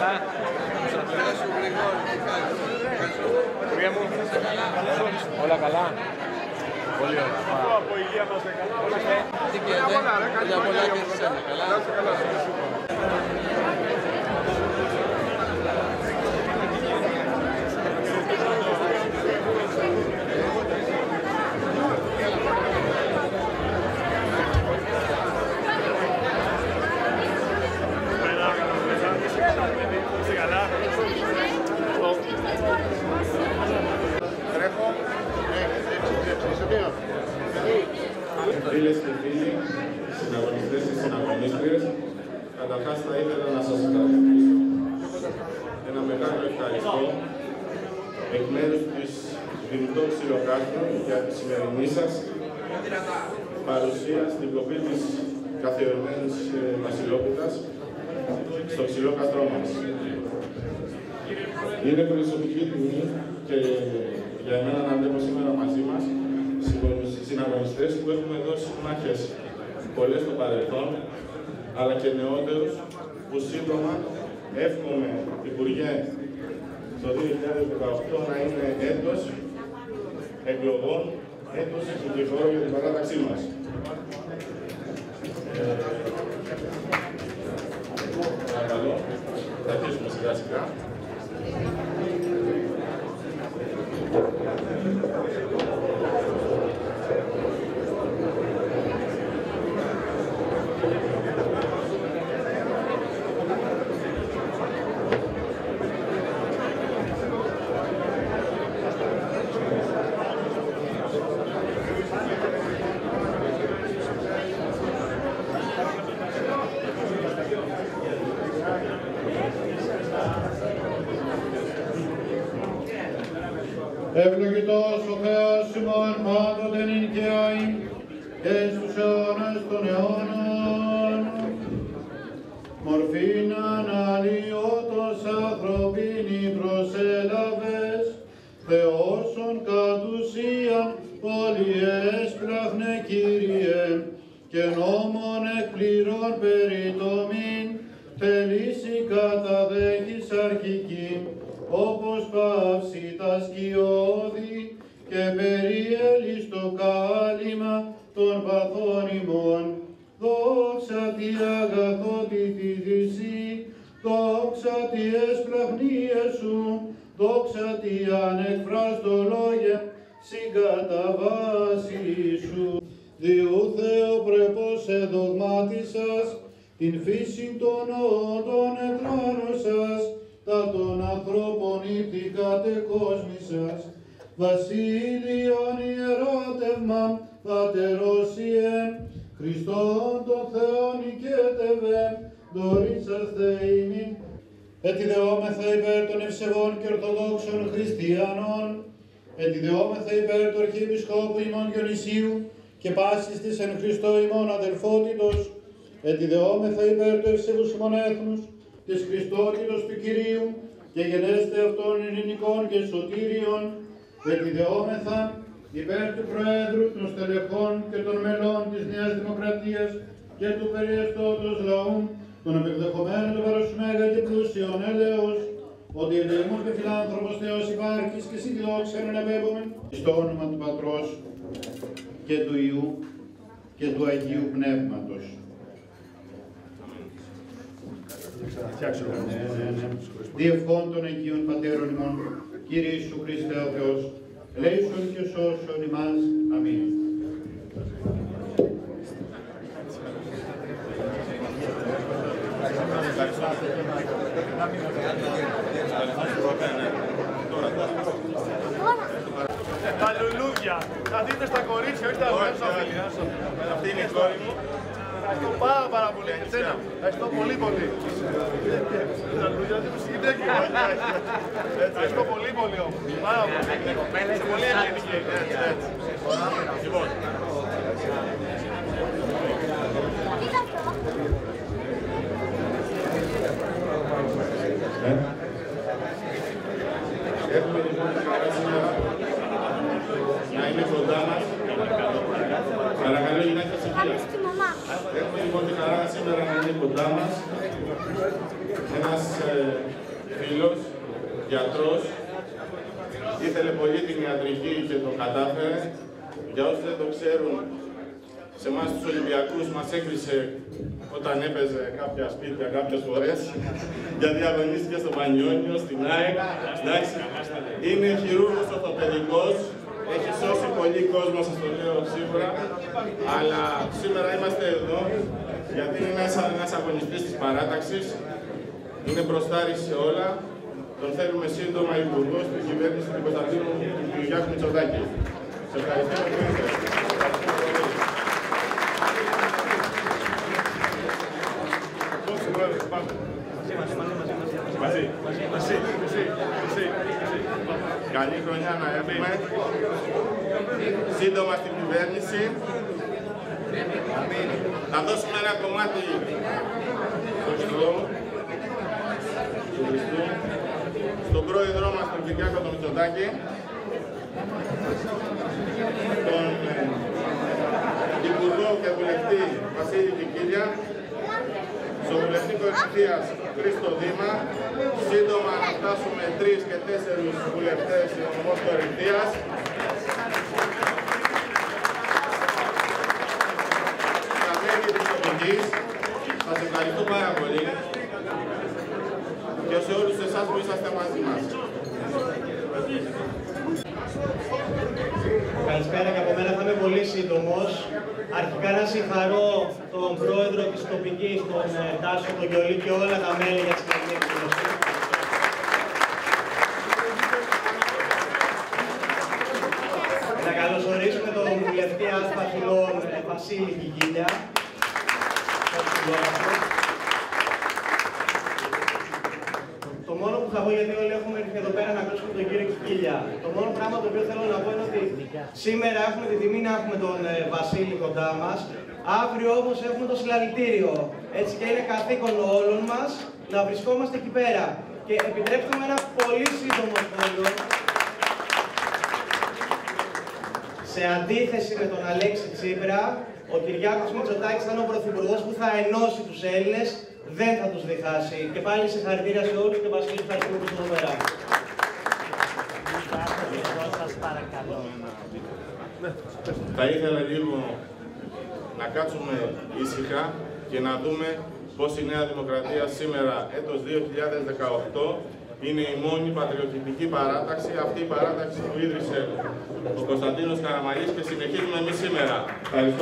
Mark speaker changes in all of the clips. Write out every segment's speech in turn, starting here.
Speaker 1: καλά. Κυρία μου, όλα καλά. Πολύ ωραία.
Speaker 2: Από υγεία μας καλά.
Speaker 3: Τι γίνεται, για πολλά και εσένα. Καλά.
Speaker 4: Φίλες και φίλοι, συναγωνιστές και συναγωνίστριες, καταρχάς θα ήθελα να σας ευχαριστήσω. Ένα μεγάλο ευχαριστώ εκ μέρους της Δημητών Ξυλοκάστρου για τη σημερινή σας παρουσία στην κοπή της καθιερωμένης Βασιλόπιτας στο Ξυλόκαστρό μας. Είναι προσωπική τιμή και για εμένα να βλέπω σήμερα μαζί μας συναγωνιστές που έχουμε δώσει μάχες πολλές στο παρελθόν, αλλά και νεότερους που σύντομα εύχομαι, Υπουργέ, το 2018 να είναι έτος εκλογών, έτος επιτυχών για την παράταξή μας. Παρακαλώ, θα αρχίσουμε σιγά σιγά.
Speaker 5: Ευλογητός ο Θεός ημών πάντοτε νυν και αεί και στους αιώνας των αιώνων. Μορφήν αναλύωτος ανθρωπίνη προσέλαβες, Θεόσον κατ' ουσίαν πολυέσπλαχνε Κύριε, και νόμον εκπληρών περιτομήν, τελήσει καταδέχεις αρχική, όπως παύσει τα σκιώδη και περιέλεις το κάλυμα των παθών ημών. Δόξα τη αγαθότητη θυσή, δόξα τη εσπλαχνία σου, δόξα τη ανεκφράστο λόγε, συγκαταβάση σου. Διού Θεοπρεπώς εδογμάτισας, την φύση των όντων εκράνωσας, τα των ανθρώπων ήθη κατεκόσμησας, βασίλειον ιεράτευμα, πατερόσιε, Χριστόν τον Θεόν οικέτευε, δωρήσαστε ημίν. Ετιδεόμεθα υπέρ των ευσεβών και ορθοδόξων χριστιανών, ετιδεόμεθα υπέρ του Αρχιεπισκόπου ημών Διονυσίου και πάσης της εν Χριστώ ημών αδελφότητος, ετιδεόμεθα υπέρ του ευσεβούς ημών έθνους, της Χριστότητος του Κυρίου και γενέστε αυτών ειρηνικών και σωτήριων, ετιδεόμεθα υπέρ του Προέδρου, των στελεχών και των μελών της Νέας Δημοκρατίας και του περιεστώτος λαού, των επεκδεχομένων του παροσμέγα και πλούσιων έλεος, ότι ελεήμων και φιλάνθρωπος Θεός υπάρχεις και εσύ τη δόξα εναπέμπομεν, στο όνομα του Πατρός και του Υιού και του Αγίου Πνεύματος. Διευχών των Αγίων Πατέρων ημών, Κύριε Ιησού Χριστέ ο Θεός, ελέησον και σώσον ημάς. Αμήν.
Speaker 2: Τα λουλούδια. Θα δείτε στα κορίτσια, όχι στα αγόρια.
Speaker 4: Αυτή είναι η κόρη μου.
Speaker 2: Ευχαριστώ πάρα πολύ. Ευχαριστώ πολύ. Τα λουλούδια δεν μου συγκεντρέχει. Ευχαριστώ πολύ όμως. Πάρα πολύ. Είστε πολύ ευγενικοί. Λοιπόν.
Speaker 4: Έχουμε λοιπόν τη χαρά σήμερα να είναι κοντά μας. Παρακαλώ, γυναίκα σε φίλα. Έχουμε λοιπόν τη χαρά σήμερα να είναι κοντά μας μας, ένας φίλος, γιατρός, ήθελε πολύ την ιατρική και το κατάφερε. Για όσοι δεν το ξέρουν, σε εμάς τους Ολυμπιακούς μας έκλεισε όταν έπαιζε κάποια σπίτια κάποιες φορές, γιατί αγωνίστηκε στο Πανιόνιο, στην ΑΕΚ. Είναι χειρούργος ορθοπαιδικός, έχει σώσει πολύ κόσμο, σας το λέω σίγουρα, αλλά σήμερα είμαστε εδώ γιατί είναι ένας αγωνιστής της παράταξης, είναι μπροστάρης σε όλα. Τον θέλουμε σύντομα υπουργός στην κυβέρνηση του Κωνσταντίνου του Κυριάκου Μητσοτάκη. Σε ευχαριστώ πολύ. Καλή χρονιά να έχουμε. Σύντομα στην κυβέρνηση. Θα δώσουμε ένα κομμάτι του Χριστού στον πρόεδρό μας, τον Κυριάκο τον Μητσοτάκη, τον Υπουργό και Βουλευτή Βασίλη Κικίλια, στον Βουλευτή Κορυφαίας Χρήστο Δήμα, σύντομα να φτάσουμε 3 και 4 βουλευτές στην νομός Κορυφαίας. Τα μέλη της τοπικής, σας ευχαριστώ πάρα πολύ και σε όλους εσάς που είσαστε μαζί μας.
Speaker 6: Καλησπέρα και από μένα, θα είμαι πολύ σύντομος. Αρχικά να συγχαρώ τον πρόεδρο της τοπικής, τον Τάσο, τον Γιολί και όλα τα μέλη για τη σημερινή εκδήλωση. Να καλωσορίσουμε τον βουλευτή Ασπαθηλών Βασίλη Κικίλια. Το μόνο που θα πω, γιατί όλοι έχουμε έρθει εδώ πέρα να ακούσουμε τον κύριο Κικίλια, το μόνο πράγμα το οποίο θέλω να πω είναι ότι σήμερα έχουμε τη τιμή να έχουμε τον Βασίλη κοντά μας. Αύριο όμως έχουμε το συλλαλητήριο. Έτσι και είναι καθήκον όλων μας να βρισκόμαστε εκεί πέρα. Και επιτρέψτε μου ένα πολύ σύντομο σχόλιο. Σε αντίθεση με τον Αλέξη Τσίπρα, ο Κυριάκος Μητσοτάκης θα είναι ο πρωθυπουργός που θα ενώσει τους Έλληνες, δεν θα τους διχάσει. Και πάλι συγχαρητήρια σε όλους και Βασίλη, ευχαριστούμε που είστε εδώ πέρα.
Speaker 4: Θα ήθελα λίγο να κάτσουμε ήσυχα και να δούμε πώς η Νέα Δημοκρατία σήμερα, έτος 2018, είναι η μόνη πατριωτική παράταξη, αυτή η παράταξη που ίδρυσε ο Κωνσταντίνος Καραμαλής και συνεχίζουμε εμείς σήμερα. Ευχαριστώ.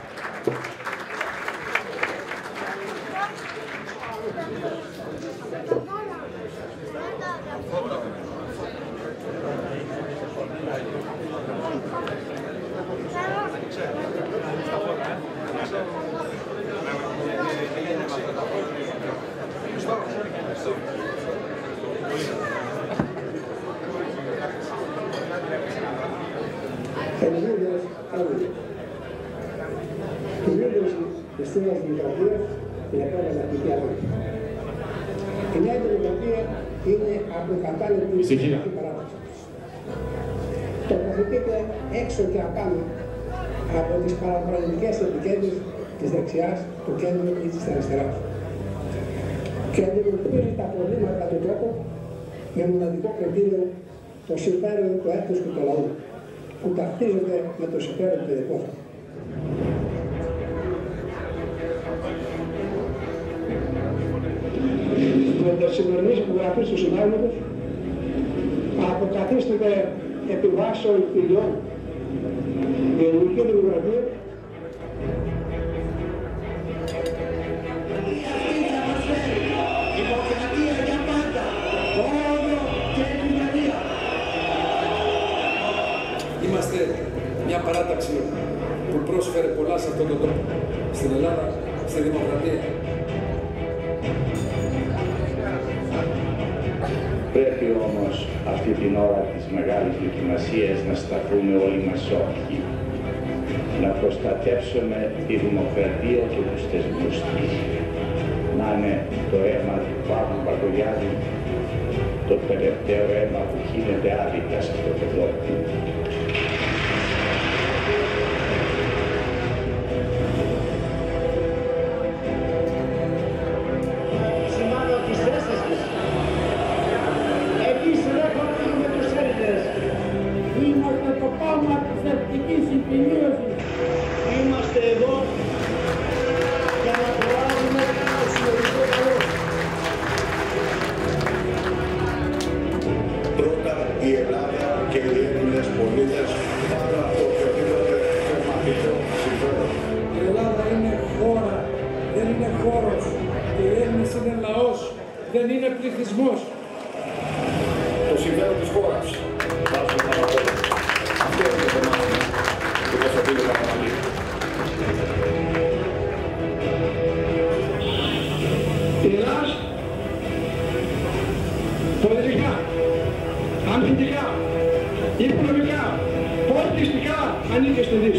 Speaker 7: Η ίδρυση της Νέας Δημοκρατίας είναι επαναστατική αλλαγή. Η Νέα Δημοκρατία είναι αποκατάλληλη πολιτική παράδοση. Τοποθετείται έξω και απάνω από τις παραπλανητικές ετικέτες της δεξιάς, του κέντρου ή της αριστεράς. Και αντιμετωπίζει τα προβλήματα του τόπου με μοναδικό κριτήριο το συμφέρον του έθνους και του λαού, που ταυτίζονται με το συμφέρον του δικό του. Με το σημερινής υπογραφής του συντάγματος αποκαθίσταται επιβάσεων φιλιών η ελληνική δημοκρατία. Δημοκρατία για πάντα, όριο και επιμελία.
Speaker 8: Είμαστε μια παράταξη που πρόσφερε πολλά σε αυτόν τον τόπο, στην Ελλάδα, στη δημοκρατία.
Speaker 9: Πρέπει όμως αυτή την ώρα της μεγάλης δοκιμασίας να σταθούμε όλοι μας όρθιοι, να προστατεύσουμε τη δημοκρατία και τους θεσμούς της. Να είναι το αίμα του Παύλου Μπακογιάννη το τελευταίο αίμα που χύνεται άδικα σε αυτό το τόπο.
Speaker 7: δημοκρατική συμφιλίωση.
Speaker 6: Είμαστε εδώ για να προάγουμε το συλλογικό καλό.
Speaker 10: Πρώτα η Ελλάδα και οι Έλληνες πολίτες πάνω από οποιοδήποτε κομματικό συμφέρον.
Speaker 8: Η Ελλάδα είναι χώρα, δεν είναι χώρος. Και οι Έλληνες είναι λαός, δεν είναι πληθυσμός.
Speaker 10: Το συμφέρον της χώρας βάζουμε πάνω από όλα. Αυτό είναι το κομμάτι του Κωνσταντίνου Καραμανλή.
Speaker 7: Η Ελλάς πολιτικά, αμυντικά, οικονομικά, πολιτιστικά ανήκει στη Δύση.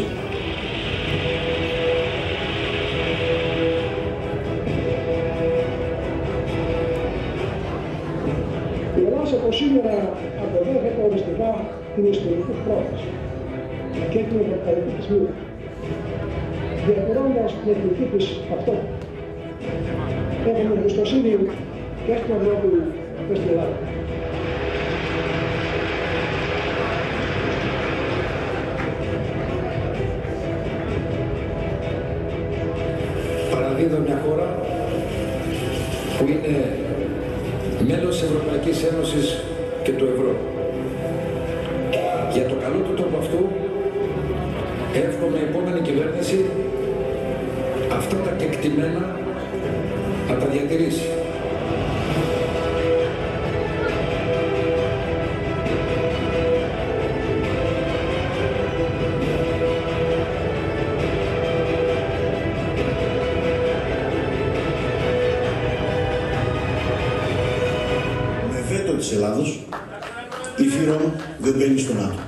Speaker 7: Η Ελλάδα από σήμερα αποδέχεται οριστικά την ιστορική πρόθεση και την ευρωπαϊκή της μοίρα, διατηρώντας την εθνική της ταυτότητα. Έχουμε εμπιστοσύνη και στην Ευρώπη και στην Ελλάδα.
Speaker 8: Παραδίδω μια χώρα που είναι μέλος της Ευρωπαϊκής Ένωσης και του ευρώ. Για το καλό του τόπου αυτού εύχομαι η επόμενη κυβέρνηση αυτά τα κεκτημένα να τα διατηρήσει.
Speaker 10: Με βέτο της Ελλάδος, η Φύρομ δεν μπαίνει στο ΝΑΤΟ.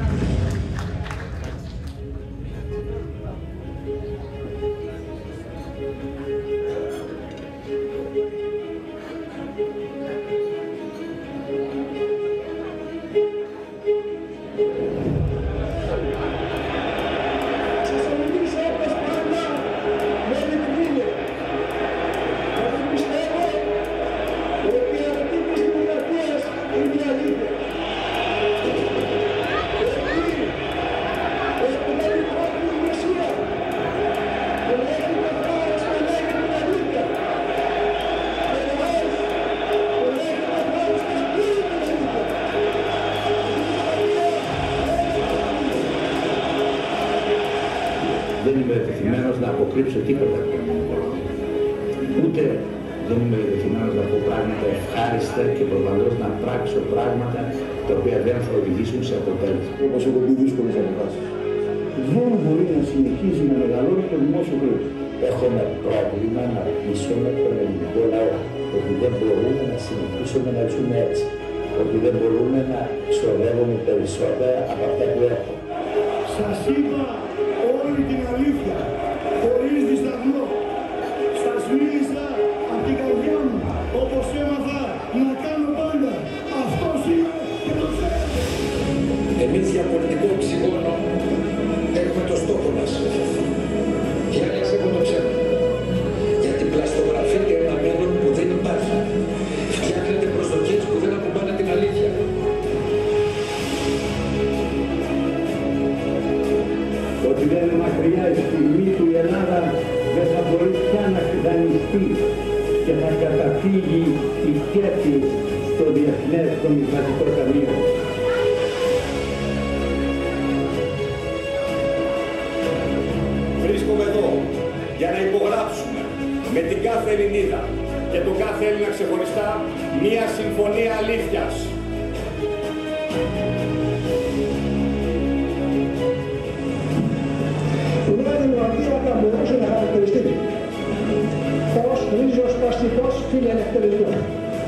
Speaker 9: Δεν είμαι διατεθειμένος να αποκρύψω τίποτα. Ούτε δεν είμαι διατεθειμένος να πω πράγματα ευχάριστα και προφανώς να πράξω πράγματα τα οποία δεν θα οδηγήσουν σε αποτέλεσμα.
Speaker 10: Όπως έχω πει δύσκολες αποφάσεις.
Speaker 9: Δεν μπορεί να συνεχίζει να μεγαλώνει το δημόσιο χρέος. Έχουμε πρόβλημα να πείσουμε τον ελληνικό λαό ότι δεν μπορούμε να συνεχίσουμε να ζούμε έτσι. Ότι δεν μπορούμε να ξοδεύουμε περισσότερα από αυτά που έχουμε.
Speaker 10: Σας είπα όλη την αλήθεια, χωρίς δισταγμό. Σας μίλησα από την καρδιά μου, όπως έμαθα να κάνω πάντα. Αυτός είναι και το ξέρετε.
Speaker 8: Εμείς για πολιτικό οξυγόνο έχουμε το στόχο μας. Οι άλλες έχουν το ψέμα. Γιατί πλαστογραφείται ένα μέλλον που δεν υπάρχει. Φτιάχνετε προσδοκίες που δεν ακουμπάνε την αλήθεια.
Speaker 9: Ότι δεν είναι μακριά η στιγμή που η Ελλάδα δεν θα μπορεί πια να δανειστεί και θα καταφύγει η κέφη στο Διεθνές Νομισματικό Ταμείο.
Speaker 10: Βρίσκομαι εδώ για να υπογράψουμε με την κάθε Ελληνίδα και τον κάθε Έλληνα ξεχωριστά μία συμφωνία αλήθειας.
Speaker 7: Η Νέα Δημοκρατία θα μπορούσε να χαρακτηριστεί ως ριζοσπαστικός φιλελευθερισμός.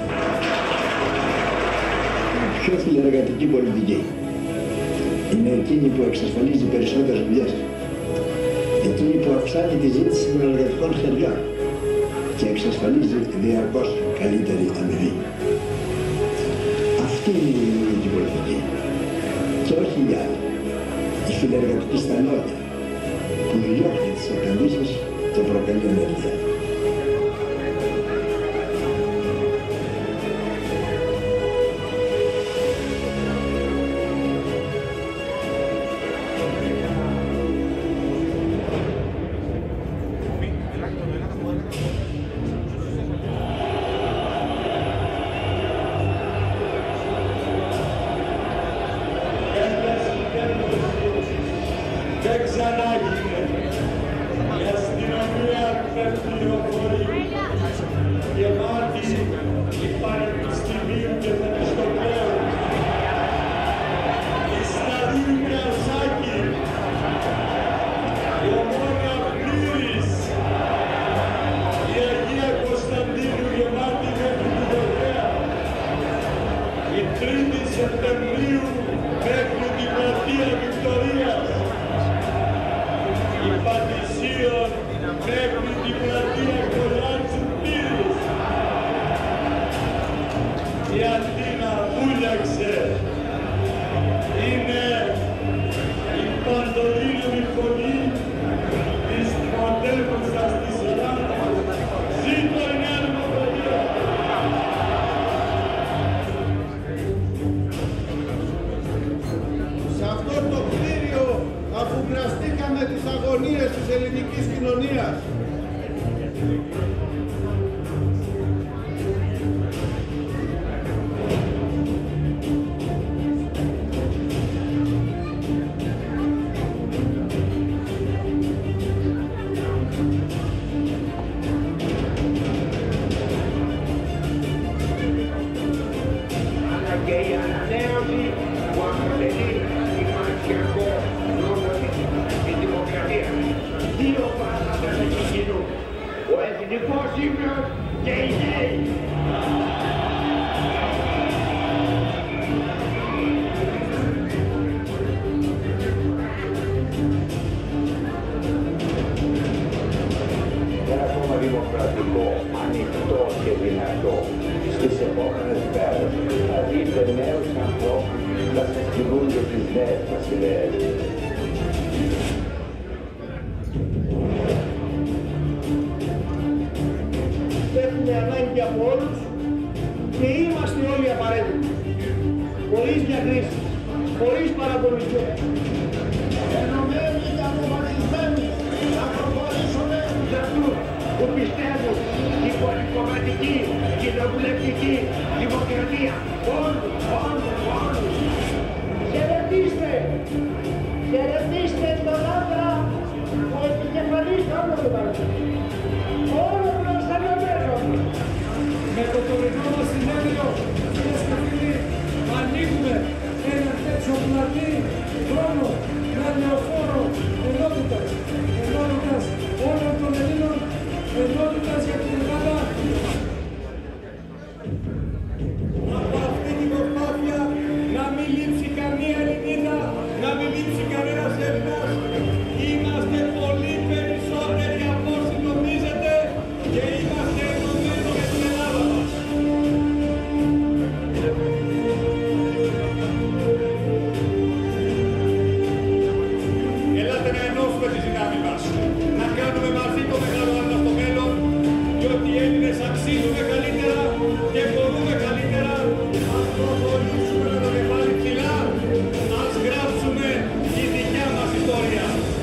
Speaker 10: Πιο φιλεργατική πολιτική είναι εκείνη που εξασφαλίζει περισσότερες δουλειές. Εκείνη που αυξάνει τη ζήτηση των εργατικών χεριών και εξασφαλίζει διαρκώς καλύτερη αμοιβή. Αυτή είναι η ελληνική πολιτική και όχι η άλλη. Η φιλεργατική στα λόγια που διώχνει τις επενδύσεις και προκαλεί ενέργεια.
Speaker 11: Κύπριος και οι Γέοι.
Speaker 9: Ένα κόμμα δημοκρατικό, ανοιχτό και δυνατό στις επόμενες μέρες θα δείτε νέους ανθρώπους να σας κινούν για τις νέες μας ιδέες.
Speaker 6: Έχουμε ανάγκη από όλους και είμαστε όλοι απαραίτητοι. Χωρίς διακρίσεις, χωρίς παραπολισμό.
Speaker 11: Ενωμένοι και αποφασισμένοι να προχωρήσουμε για αυτούς που πιστεύουν στην πολυκομματική κοινοβουλευτική δημοκρατία. Όλους. Χαιρετίστε! Χαιρετίστε τον άντρα που επικεφαλής όλο το παρελθόν. Όλο το σταλιωμένο.
Speaker 12: Με το τωρινό μας συνέδριο, κυρίες και φίλοι, ανοίγουμε ένα τέτοιο πλατή χρόνο, ένα νεοφόρο ενότητας όλων των Ελλήνων, ενότητας για την Ελλάδα. Από αυτή την προσπάθεια να μην λείψει καμία Ελληνίδα, να μην λείψει κανένας Έλληνας. Είμαστε πολύ περισσότεροι από όσοι νομίζετε και είμαστε ενωμένοι για την Ελλάδα μας. Ελάτε να ενώσουμε τις δυνάμεις μας, να κάνουμε μαζί το μεγάλο άλμα στο μέλλον, διότι οι Έλληνες αξίζουμε καλύτερα και μπορούμε καλύτερα. Ας προχωρήσουμε με το κεφάλι ψηλά, ας γράψουμε τη δικιά μας ιστορία.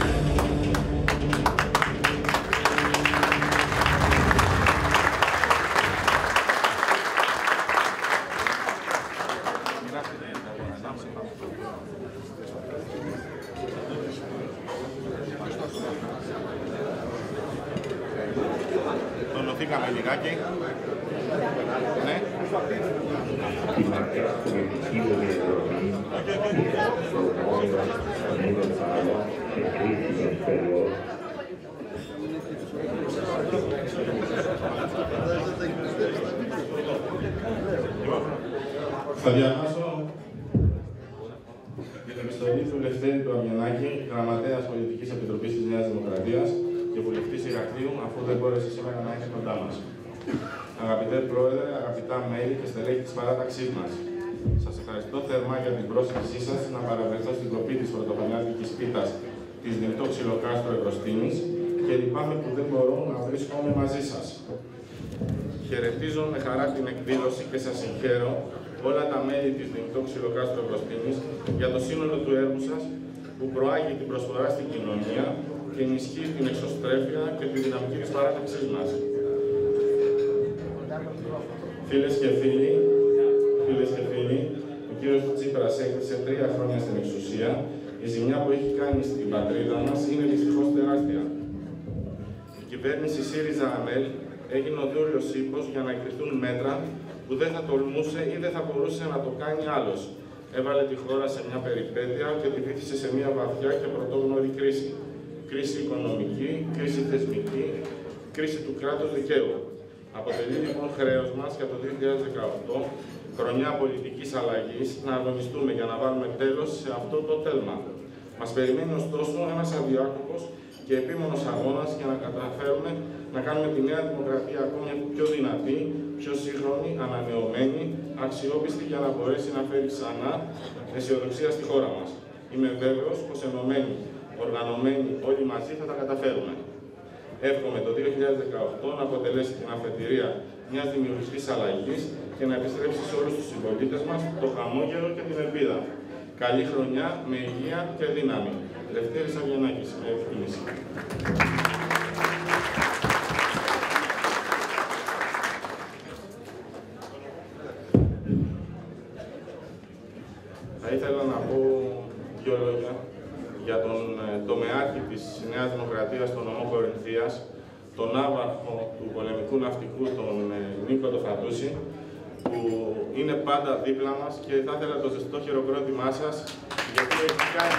Speaker 1: Τονωθήκαμε λιγάκι. Ναι.
Speaker 9: Η μακρά πολιτική διαδρομή σε κρίσιμες περιόδους.
Speaker 4: Θα διαβάσω για την επιστολή του Λευτέρη του Αμιανάκη, γραμματέας Πολιτικής Επιτροπής της Νέας Δημοκρατίας και βουλευτής Ηρακλείου, αφού δεν μπόρεσε σήμερα να είναι κοντά μας. Αγαπητέ Πρόεδρε, αγαπητά μέλη και στελέχη της παράταξής μας, σας ευχαριστώ θερμά για την πρόσκλησή σας να παραβρεθώ στην κοπή της πρωτοχρονιάτικης πίτας της Νυχτό Ξυλοκάστρο Ευρωστήμης και λυπάμαι που δεν μπορώ να βρίσκομαι μαζί σας. Χαιρετίζω με χαρά την εκδήλωση και σας συγχαίρω όλα τα μέλη της Νυχτό Ξυλοκάστρο Ευρωστήμης για το σύνολο του έργου σας που προάγει την προσφορά στην κοινωνία και ενισχύει την εξωστρέφεια και τη δυναμική της παράταξής μας. Φίλες και φίλοι, ο κύριος Τσίπρας έκτισε 3 χρόνια στην εξουσία. Η ζημιά που έχει κάνει στην πατρίδα μας είναι δυστυχώς τεράστια. Η κυβέρνηση ΣΥΡΙΖΑ-ΑΝΕΛ έγινε ο δούριος ύπος για να εγκριθούν μέτρα που δεν θα τολμούσε ή δεν θα μπορούσε να το κάνει άλλος. Έβαλε τη χώρα σε μια περιπέτεια και τη βύθισε σε μια βαθιά και πρωτόγνωρη κρίση. Κρίση οικονομική, κρίση θεσμική, κρίση του κράτους δικαίου. Αποτελεί λοιπόν χρέος μας για το 2018, χρονιά πολιτικής αλλαγής, να αγωνιστούμε για να βάλουμε τέλος σε αυτό το τέλμα. Μας περιμένει ωστόσο ένας αδιάκοπος και επίμονος αγώνας για να καταφέρουμε να κάνουμε τη Νέα Δημοκρατία ακόμη πιο δυνατή, πιο σύγχρονη, ανανεωμένη, αξιόπιστη για να μπορέσει να φέρει ξανά αισιοδοξία στη χώρα μας. Είμαι βέβαιος πως ενωμένοι, οργανωμένοι όλοι μαζί θα τα καταφέρουμε. Εύχομαι το 2018 να αποτελέσει την αφετηρία μιας δημιουργικής αλλαγής και να επιστρέψει σε όλους τους συμπολίτες μας το χαμόγελο και την ελπίδα. Καλή χρονιά με υγεία και δύναμη. Λευτέρης Αμιανάκης, με εκτίμηση. Θα ήθελα να πω 2 λόγια για τον τομεάρχη της Νέας Δημοκρατίας, τον νομό Κορινθίας, τον άβαρχο του πολεμικού ναυτικού, τον Νίκο το Φατούση, που είναι πάντα δίπλα μας και θα ήθελα το ζεστό χειροκρότημά σας, γιατί έχει κάνει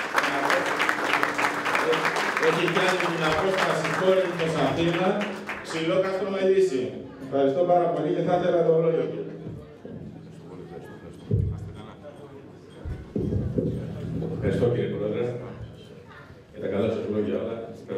Speaker 4: την απόσταση κόρη προς Αθήνα, Ψηλό καθομελήσει. Ευχαριστώ πάρα πολύ και θα ήθελα το λόγιο, κύριε.
Speaker 13: Ευχαριστώ, κύριε Πρόεδρε, για τα καλά σας λόγια όλα.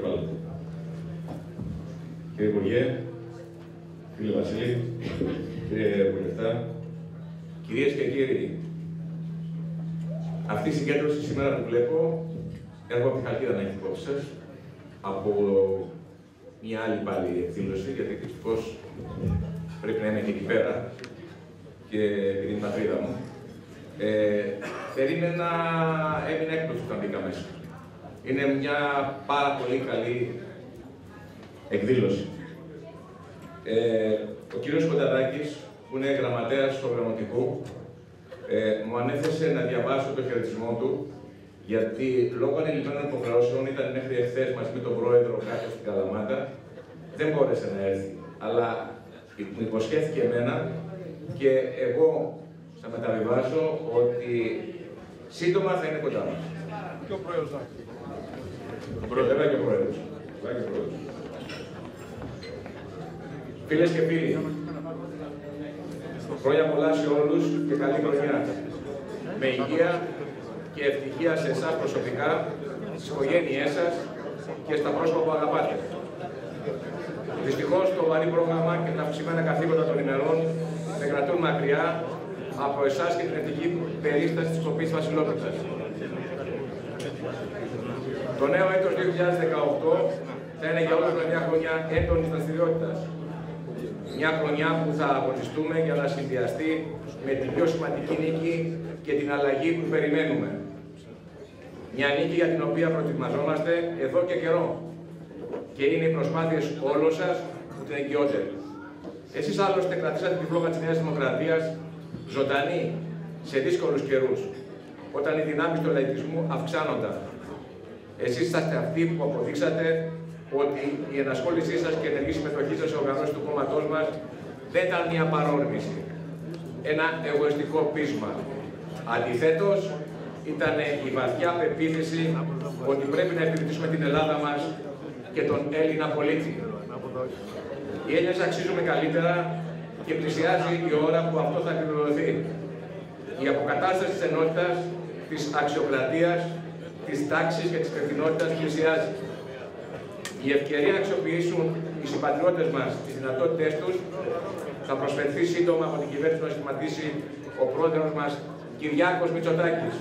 Speaker 13: Κύριε Υπουργέ, κύριε Βασίλη, κύριε Βουλευτά, κυρίες και κύριοι, αυτή η συγκέντρωση σήμερα που βλέπω, έχω από τη Χαλκίδα να έχει υπόψη σας, από μια άλλη πάλι εκδήλωση, γιατί δυστυχώς πρέπει να είμαι και εκεί πέρα, και επειδή είναι η πατρίδα μου. Περίμενα, έμεινε έκπληξη όταν μπήκα μέσα. Είναι μια πάρα πολύ καλή εκδήλωση. Ο κύριος Κονταδάκης, που είναι γραμματέας του Οργανωτικού, μου ανέθεσε να διαβάσω το χαιρετισμό του, γιατί λόγω ανελημμένων υποχρεώσεων ήταν μέχρι εχθές μαζί με τον πρόεδρο κάτω στην Καλαμάτα, δεν μπόρεσε να έρθει. Αλλά μου υποσχέθηκε εμένα και εγώ θα μεταβιβάσω ότι σύντομα θα είναι κοντά μας.
Speaker 2: Και ο πρόεδρος.
Speaker 13: Βέβαια και ο πρόεδρος. Φίλες και φίλοι, χρόνια πολλά σε όλους και καλή χρονιά. Με υγεία και ευτυχία σε εσάς προσωπικά, στις οικογένειές σας και στα πρόσωπα που αγαπάτε. Δυστυχώς το βαρύ πρόγραμμα και τα αυξημένα καθήκοντα των ημερών με κρατούν μακριά από εσάς και την ευτυχή περίσταση της κοπής Βασιλόπιτας. Το νέο έτος 2018 θα είναι για όλους μια χρονιά έντονης δραστηριότητας. Μια χρονιά που θα αγωνιστούμε για να συνδυαστεί με την πιο σημαντική νίκη και την αλλαγή που περιμένουμε. Μια νίκη για την οποία προετοιμαζόμαστε εδώ και καιρό. Και είναι οι προσπάθειες όλων σας που την εγγυώνται. Εσείς άλλωστε κρατήσατε τη φλόγα της Νέας Δημοκρατίας ζωντανή σε δύσκολους καιρούς, όταν οι δυνάμεις του λαϊκισμού αυξάνονταν. Εσείς είσαστε αυτοί που αποδείξατε ότι η ενασχόλησή σας και η ενεργή συμμετοχή σας σε οργανώσεις του κόμματός μας δεν ήταν μια παρόρμηση, ένα εγωιστικό πείσμα. Αντιθέτως, ήταν η βαθιά πεποίθηση ότι πρέπει να επιβητήσουμε την Ελλάδα μας και τον Έλληνα πολίτη. Οι Έλληνες αξίζουμε καλύτερα και πλησιάζει η ώρα που αυτό θα επιβεβαιωθεί. Η αποκατάσταση της ενότητας, της αξιοκρατίας, της τάξης και της υπευθυνότητας πλησιάζει. Η ευκαιρία να αξιοποιήσουν οι συμπατριώτες μας τις δυνατότητές τους θα προσφερθεί σύντομα από την κυβέρνηση που θα σχηματίσει ο πρόεδρος μας Κυριάκος Μητσοτάκης.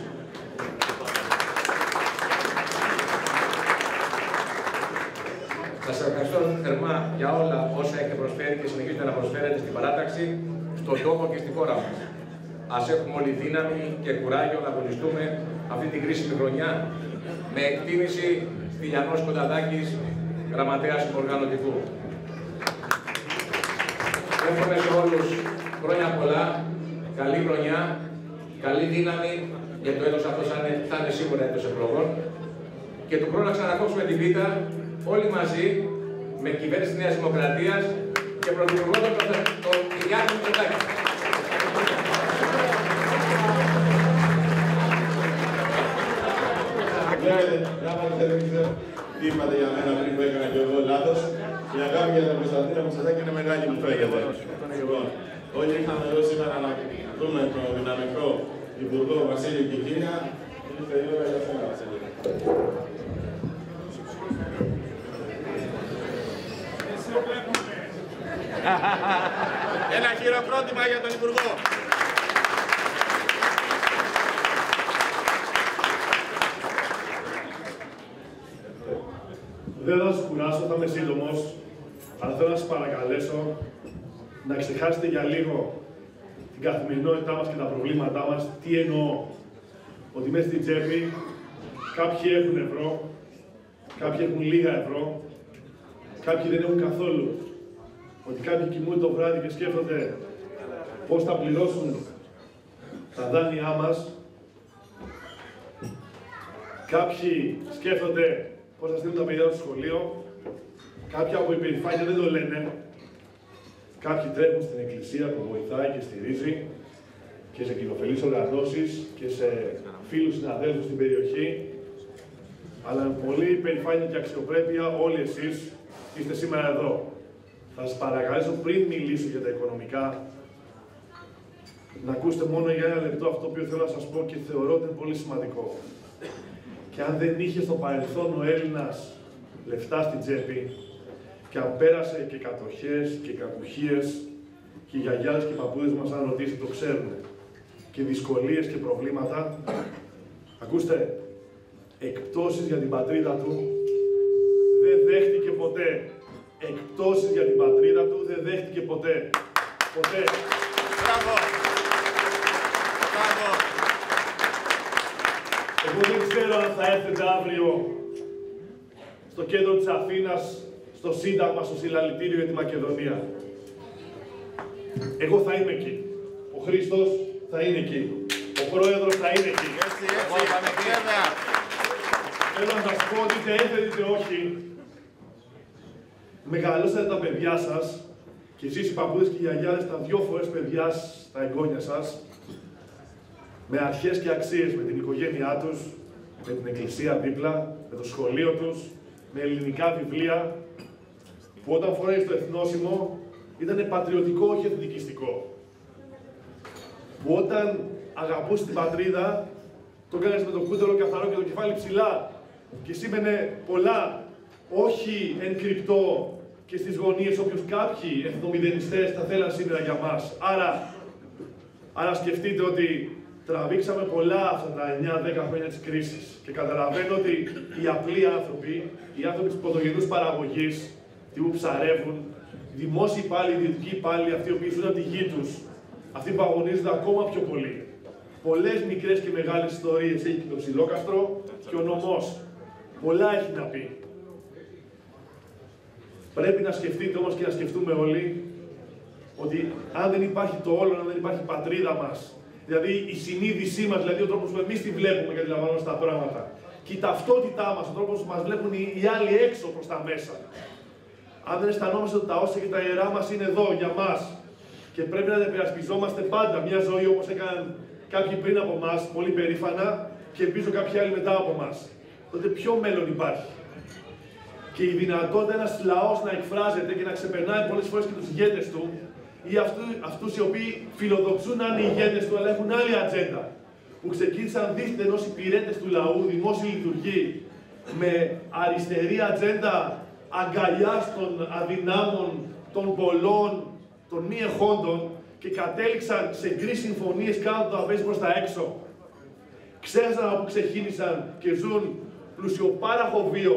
Speaker 13: Σας ευχαριστώ θερμά για όλα όσα έχετε προσφέρει και συνεχίζετε να προσφέρετε στην παράταξη, στον τόπο και στη χώρα μας. Ας έχουμε όλη δύναμη και κουράγιο να αγωνιστούμε αυτή την κρίσιμη χρονιά με εκτίμηση Στυλιανός Κονταδάκης, γραμματέας του Οργανωτικού. Εύχομαι σε όλους χρόνια πολλά, καλή χρονιά, καλή δύναμη, γιατί το έτος αυτό θα είναι σίγουρα έτος εκλογών και του χρόνου να ξανακόψουμε την πίτα όλοι μαζί με κυβέρνηση της Νέας Δημοκρατίας και πρωθυπουργό τον Κυριάκο Μητσοτάκη.
Speaker 4: Δεν ξέρω τι είπατε για μένα πριν που έκανα και εγώ λάθος. Η αγάπη για τον Κωνσταντίνο Μητσοτάκη είναι μεγάλη που φέγεται. Λοιπόν, όλοι ήρθαμε εδώ σήμερα να δούμε τον δυναμικό Υπουργό Βασίλη Κικίλια. Ήρθε η ώρα για σένα, Βασίλη.
Speaker 1: Ένα χειροκρότημα για τον Υπουργό.
Speaker 2: Δεν θα σας κουράσω, θα είμαι σύντομος, αλλά θέλω να σας παρακαλέσω να ξεχάσετε για λίγο την καθημερινότητά μας και τα προβλήματά μας. Τι εννοώ? Ότι μέσα στην τσέπη κάποιοι έχουν ευρώ, κάποιοι έχουν λίγα ευρώ, κάποιοι δεν έχουν καθόλου. Ότι κάποιοι κοιμούνται το βράδυ και σκέφτονται πώς θα πληρώσουν τα δάνειά μας. Κάποιοι σκέφτονται πώς θα στείλουν τα παιδιά στο σχολείο. Κάποιοι από υπερηφάνεια δεν το λένε. Κάποιοι τρέχουν στην εκκλησία που βοηθάει και στηρίζει και σε κοινοφελείς οργανώσεις και σε φίλους συναδέλφους στην περιοχή. Αλλά με πολύ υπερηφάνεια και αξιοπρέπεια όλοι εσείς είστε σήμερα εδώ. Θα σας παρακαλέσω πριν μιλήσω για τα οικονομικά, να ακούσετε μόνο για ένα λεπτό αυτό που θέλω να σας πω και θεωρώ ότι είναι πολύ σημαντικό. Και αν δεν είχε στο παρελθόν ο Έλληνας λεφτά στην τσέπη, και αν πέρασε και κατοχές και κακουχίες, και οι γιαγιάδες και οι παππούδες μας, αν ρωτήσετε, το ξέρουν, και δυσκολίες και προβλήματα, ακούστε, εκπτώσεις για την πατρίδα του δεν δέχτηκε ποτέ. Εκπτώσεις για την πατρίδα του δεν δέχτηκε ποτέ. Ποτέ.
Speaker 1: Μπράβο. Μπράβο.
Speaker 2: Εγώ δεν ξέρω αν θα έρθετε αύριο στο κέντρο της Αθήνας, στο Σύνταγμα, στο συλλαλητήριο για τη Μακεδονία. Εγώ θα είμαι εκεί. Ο Χρήστος θα είναι εκεί. Ο Πρόεδρος θα είναι εκεί.
Speaker 1: Εγώ θα είμαι εκεί, βέβαια.
Speaker 2: Θέλω να σας πω ότι είτε έρθετε είτε όχι, μεγαλώσατε τα παιδιά σας και εσείς οι παππούδες και οι γιαγιάδες τα 2 φορές παιδιά στα εγγόνια σας, με αρχές και αξίες, με την οικογένειά τους, με την εκκλησία δίπλα, με το σχολείο τους, με ελληνικά βιβλία, που όταν φορέεις το εθνόσημο ήταν πατριωτικό, όχι εθνικιστικό. Που όταν αγαπούσες την πατρίδα, το έκανες με το κούτελο καθαρό και το κεφάλι ψηλά και σήμαινε πολλά, όχι εν κρυπτό και στις γωνίες όποιους κάποιοι εθνομηδενιστές θα θέλαν σήμερα για μας. Άρα σκεφτείτε ότι τραβήξαμε πολλά αυτά τα 9-10 χρόνια της κρίσης και καταλαβαίνω ότι οι απλοί άνθρωποι, οι άνθρωποι της πρωτογενούς παραγωγής, αυτοί που ψαρεύουν, οι δημόσιοι υπάλληλοι, οι ιδιωτικοί υπάλληλοι, αυτοί οι οποίοι ζουν από τη γη τους, αυτοί που αγωνίζονται ακόμα πιο πολύ. Πολλές μικρές και μεγάλες ιστορίες έχει και το Ψιλόκαστρο και ο νομός. Πολλά έχει να πει. Πρέπει να σκεφτείτε όμως και να σκεφτούμε όλοι ότι αν δεν υπάρχει το όλο, αν δεν υπάρχει η πατρίδα μας, δηλαδή η συνείδησή μας, δηλαδή ο τρόπος που εμείς τη βλέπουμε και αντιλαμβανόμαστε τα πράγματα, και η ταυτότητά μας, ο τρόπος που μας βλέπουν οι άλλοι έξω προς τα μέσα. Αν δεν αισθανόμαστε ότι τα όσα και τα ιερά μας είναι εδώ για μας και πρέπει να τα υπερασπιζόμαστε πάντα μια ζωή όπως έκαναν κάποιοι πριν από εμάς, πολύ περήφανα, και ελπίζω κάποιοι άλλοι μετά από εμάς, τότε ποιο μέλλον υπάρχει? Και η δυνατότητα ένας λαός να εκφράζεται και να ξεπερνάει πολλές φορές και τους ηγέτες του, ή αυτούς οι οποίοι φιλοδοξούν να είναι ηγέτες του, αλλά έχουν άλλη ατζέντα, που ξεκίνησαν δίθεν ως υπηρέτες του λαού, δημόσιοι λειτουργοί, με αριστερή ατζέντα αγκαλιάς των αδυνάμων, των πολλών, των μη εχόντων, και κατέληξαν σε γκρι συμφωνίες κάτω το τραπέζι προς τα έξω. Ξέχασαν από που ξεκίνησαν και ζουν πλουσιοπάραχο βίο.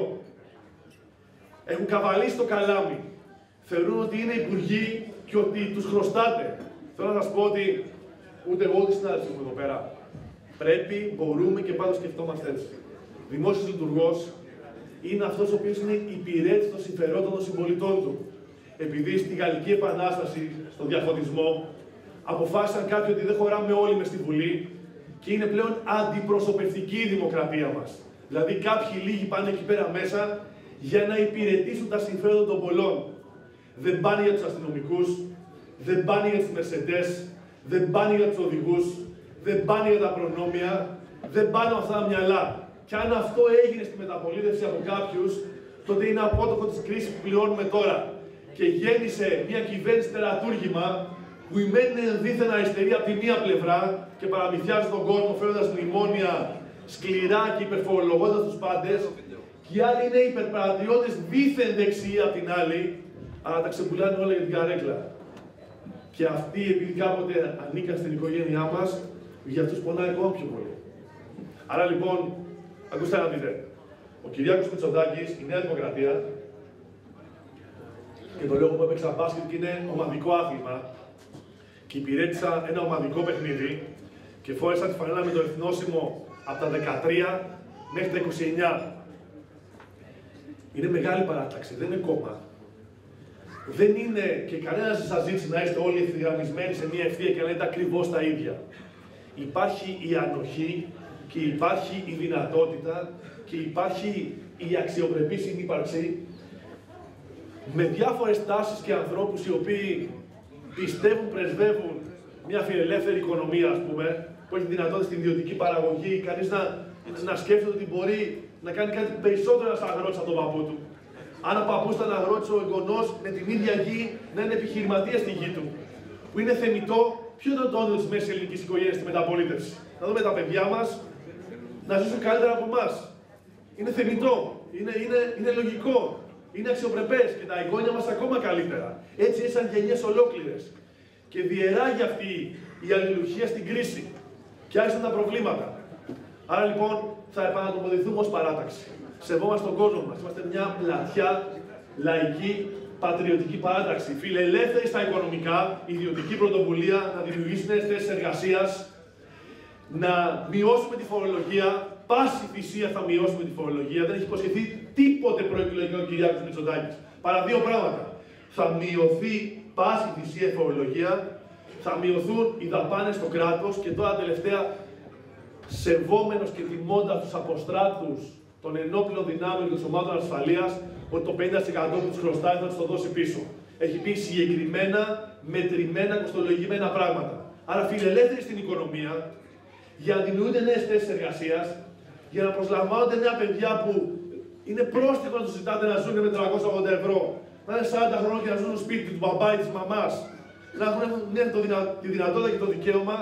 Speaker 2: Έχουν καβαλήσει το καλάμι. Θεωρούν ότι είναι υπουργοί και ότι τους χρωστάτε. Θέλω να σας πω ότι ούτε εγώ ούτε συνάδελφοι μου εδώ πέρα. Πρέπει, μπορούμε και πάντα σκεφτόμαστε έτσι. Δημόσιος λειτουργός είναι αυτός ο οποίος είναι υπηρέτης των συμφερόντων των συμπολιτών του. Επειδή στη Γαλλική Επανάσταση, στον διαφωτισμό, αποφάσισαν κάποιοι ότι δεν χωράμε όλοι μες στη Βουλή και είναι πλέον αντιπροσωπευτική η δημοκρατία μας. Δηλαδή κάποιοι λίγοι πάνε εκεί πέρα μέσα για να υπηρετήσουν τα συμφέροντα των πολλών. Δεν πάνε για τους αστυνομικούς, δεν πάνε για τις Μερσεντές, δεν πάνε για τους οδηγούς, δεν πάνε για τα προνόμια, δεν πάνε με αυτά τα μυαλά. Και αν αυτό έγινε στη μεταπολίτευση από κάποιους, τότε είναι απότοκο της κρίσης που πληρώνουμε τώρα. Και γέννησε μια κυβέρνηση τερατούργημα που η μεν είναι δίθεν αριστερή από τη μία πλευρά και παραμυθιάζει τον κόσμο φέροντας μνημόνια σκληρά και υπερφορολογώντας τους πάντες, και οι άλλοι είναι υπερπαρατριώτες δίθεν δεξιοί από την άλλη, αλλά τα ξεπουλάνε όλα για την καρέκλα. Και αυτοί, επειδή κάποτε ανήκαν στην οικογένειά μας, για αυτούς πονάει ακόμα πιο πολύ. Άρα λοιπόν, ακούστε να δείτε. Ο Κυριάκος Μητσοτάκης, η Νέα Δημοκρατία, και το λόγο που έπαιξα μπάσκετ και είναι ομαδικό άθλημα, και υπηρέτησα ένα ομαδικό παιχνίδι και φόρεσα τη φανέλα με το εθνόσημο από τα 13 μέχρι τα 29. Είναι μεγάλη παράταξη, δεν είναι κόμμα. Δεν είναι και κανένα δεν σας ζήτησε να είστε όλοι ευθυγραμμισμένοι σε μια ευθεία και να λέτε ακριβώς τα ίδια. Υπάρχει η ανοχή και υπάρχει η δυνατότητα και υπάρχει η αξιοπρεπή συνύπαρξη με διάφορες τάσεις και ανθρώπους οι οποίοι πιστεύουν, πρεσβεύουν μια φιλελεύθερη οικονομία, ας πούμε, που έχει δυνατότητα στην ιδιωτική παραγωγή, κανείς να σκέφτεται ότι μπορεί να κάνει κάτι περισσότερο ένας αγρότης από τον παππού του. Αν ο παππούς ήταν αγρότης, ο εγγονός με την ίδια γη να είναι επιχειρηματίας στη γη του. Που είναι θεμιτό, ποιο ήταν το όνειρο της μέσης ελληνικής οικογένειας στη μεταπολίτευση? Να δούμε τα παιδιά μας να ζήσουν καλύτερα από εμάς. Είναι θεμιτό, είναι λογικό, είναι αξιοπρεπές και τα εγγόνια μας ακόμα καλύτερα. Έτσι ήσαν γενιές ολόκληρες. Και διεράγει αυτή η αλληλουχία στην κρίση. Και άρχισαν τα προβλήματα. Άρα λοιπόν θα επανατοποθετηθούμε ως παράταξη. Σεβόμαστε τον κόσμο μας. Είμαστε μια πλατιά, λαϊκή, πατριωτική παράταξη. Φιλελεύθερη στα οικονομικά, ιδιωτική πρωτοβουλία, να δημιουργήσει νέες θέσεις εργασίας, να μειώσουμε τη φορολογία. Πάση θυσία θα μειώσουμε τη φορολογία. Δεν έχει υποσχεθεί τίποτε προεκλογικό ο Κυριάκος Μητσοτάκης. Παρά δύο πράγματα. Θα μειωθεί πάση θυσία η φορολογία, θα μειωθούν οι δαπάνες στο κράτος και τώρα τελευταία, σεβόμενος και τιμώντας τους αποστράτους των ενόπλων δυνάμεων και των ομάδων ασφαλείας, ότι το 50% που τους χρωστάει θα τους το δώσει πίσω. Έχει πει συγκεκριμένα, μετρημένα, κοστολογημένα πράγματα. Άρα φιλελεύθεροι στην οικονομία, για να δημιουργούνται νέες θέσεις εργασίας, για να προσλαμβάνονται νέα παιδιά που είναι πρόστιχο να τους ζητάτε να ζουν με 380 ευρώ, να είναι 40 χρόνια και να ζουν στο σπίτι του μπαμπά ή της μαμάς, να έχουν τη δυνατότητα και το δικαίωμα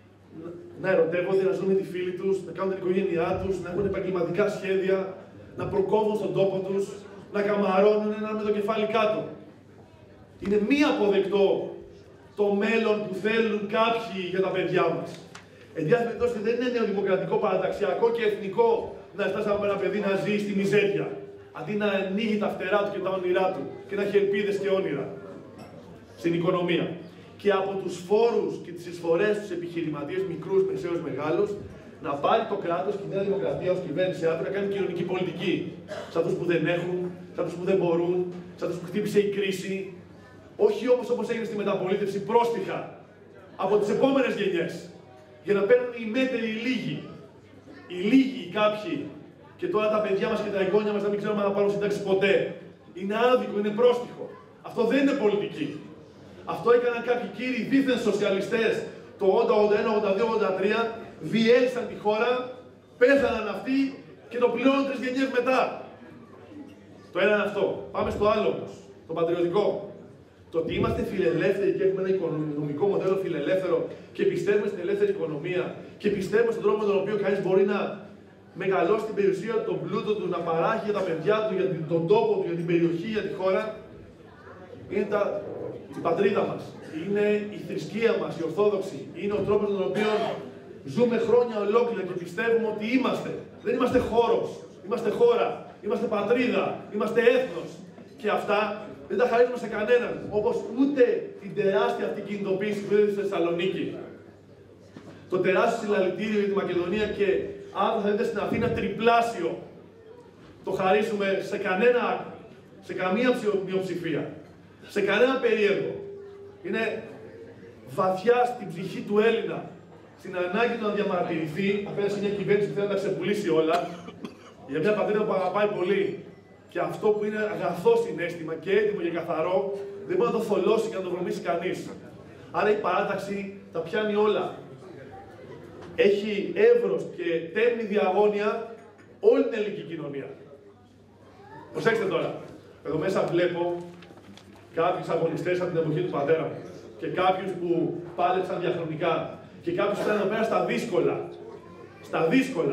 Speaker 2: να ερωτεύονται, να ζουν με τη φίλη τους, να κάνουν την οικογένειά τους, να έχουν επαγγελματικά σχέδια, να προκόβουν στον τόπο τους, να καμαρώνουν, να είναι με το κεφάλι κάτω. Είναι μη αποδεκτό το μέλλον που θέλουν κάποιοι για τα παιδιά μας. Εν διάθεση περιπτώσει δεν είναι νεοδημοκρατικό, παραταξιακό και εθνικό να ζητάς από ένα παιδί να ζει στη μιζέρια, αντί να ανοίγει τα φτερά του και τα όνειρά του και να έχει ελπίδες και όνειρα στην οικονομία. Και από τους φόρους και τις εισφορές στους επιχειρηματίες, μικρούς, μεσαίους, μεγάλους, να πάρει το κράτος και η Νέα Δημοκρατία ως κυβέρνηση αύριο να κάνει κοινωνική πολιτική. Σε αυτούς που δεν έχουν, σε αυτούς που δεν μπορούν, σε αυτούς που χτύπησε η κρίση. Όχι όπως έγινε στη μεταπολίτευση, πρόστιχα από τις επόμενες γενιές. Για να παίρνουν οι μέτεροι οι λίγοι. Οι λίγοι οι κάποιοι. Και τώρα τα παιδιά μας και τα εγγόνια μας να μην ξέρουμε να πάρουν σύνταξη ποτέ. Είναι άδικο, είναι πρόστιχο. Αυτό δεν είναι πολιτική. Αυτό έκαναν κάποιοι κύριοι δίθεν σοσιαλιστές το 80, 81, 82, 83, διέλυσαν τη χώρα, πέθαναν αυτοί και το πληρώνουν 3 γενιές μετά. Το ένα είναι αυτό. Πάμε στο άλλο όμως, το πατριωτικό. Το ότι είμαστε φιλελεύθεροι και έχουμε ένα οικονομικό μοντέλο φιλελεύθερο και πιστεύουμε στην ελεύθερη οικονομία και πιστεύουμε στον τρόπο με τον οποίο κανείς μπορεί να μεγαλώσει την περιουσία του, τον πλούτο του, να παράγει για τα παιδιά του, για τον τόπο του, για την περιοχή, για τη χώρα, είναι η πατρίδα μας, είναι η θρησκεία μας, η Ορθόδοξη, είναι ο τρόπος με τον οποίο ζούμε χρόνια ολόκληρα και πιστεύουμε ότι είμαστε. Δεν είμαστε χώρος, είμαστε χώρα, είμαστε πατρίδα, είμαστε έθνος. Και αυτά δεν τα χαρίζουμε σε κανέναν, όπως ούτε την τεράστια αυτή κινητοποίηση που είδε στη Θεσσαλονίκη. Το τεράστιο συλλαλητήριο για τη Μακεδονία και αύριο θα δείτε στην Αθήνα τριπλάσιο. Το χαρίσουμε σε κανένα άκρο, σε καμία μειοψηφία, σε κανένα περίεργο. Είναι βαθιά στην ψυχή του Έλληνα, στην ανάγκη του να διαμαρτυρηθεί απέναντι σε μια κυβέρνηση που θέλει να τα ξεπουλήσει όλα, για μια πατρίδα που αγαπάει πολύ. Και αυτό που είναι αγαθό συναίσθημα και έτοιμο και καθαρό, δεν μπορεί να το θολώσει και να το βρωμίσει κανείς. Άρα η παράταξη τα πιάνει όλα. Έχει εύρος και τέμνη διαγώνια όλη την ελληνική κοινωνία. Προσέξτε τώρα. Εδώ μέσα βλέπω κάποιους αγωνιστές από την εποχή του πατέρα μου. Και κάποιους που πάλεψαν διαχρονικά. Και κάποιους που ήταν εδώ πέρα στα δύσκολα. Στα δύσκολα.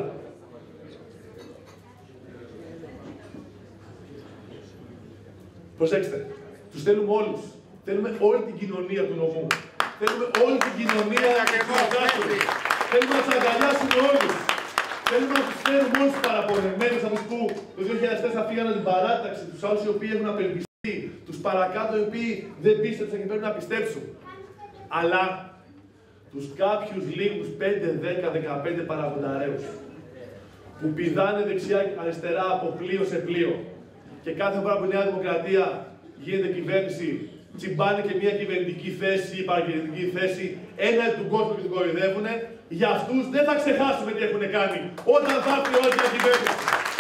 Speaker 2: Προσέξτε, τους θέλουμε όλους. Θέλουμε όλη την κοινωνία του νομού. Θέλουμε όλη την κοινωνία να ξεχάσουμε. Θέλουμε να τους αγκαλιάσουμε όλους. Θέλουμε να τους φέρουμε όλους τους παραπονεμένους, αυτούς που το 2004 φύγανε την παράταξη, τους άλλους οι οποίοι έχουν απελπιστεί, τους παρακάτω οι οποίοι δεν πίστεψαν και πρέπει να πιστέψουν. Αλλά τους κάποιους λίγους 5, 10, 15 παραγονταρέους που πηδάνε δεξιά και αριστερά από πλοίο σε πλοίο. Και κάθε φορά που η Νέα Δημοκρατία γίνεται κυβέρνηση, τσιμπάνε και μια κυβερνητική θέση ή παρακυβερνητική θέση, έναντι του κόσμου και την κοροϊδεύουνε, για αυτούς δεν θα ξεχάσουμε τι έχουν κάνει όταν θα έρθει η ώρα της κυβέρνησης.